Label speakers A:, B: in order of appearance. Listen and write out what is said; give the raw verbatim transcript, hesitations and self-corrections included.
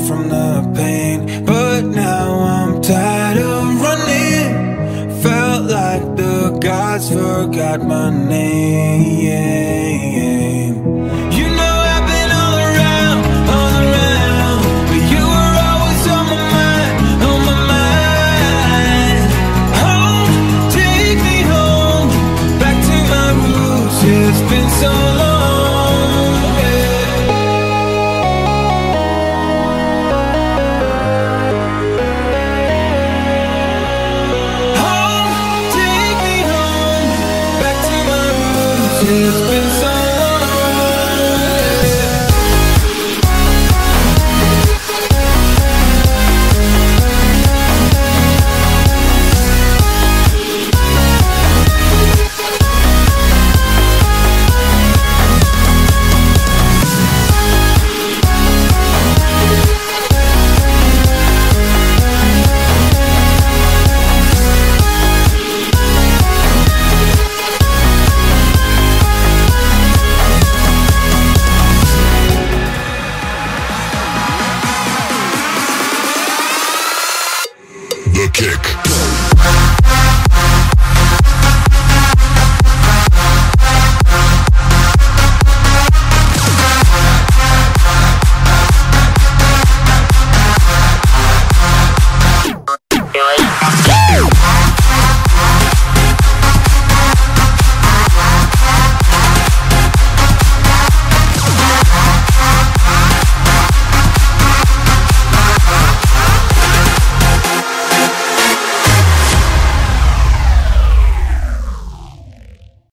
A: from the pain, but now I'm tired of running. Felt like the gods forgot my name. You know I've been all around, all around, but you were always on my mind, on my mind. Home, take me home, back to my roots. Yeah, it's been so long. It's been so
B: The Kick.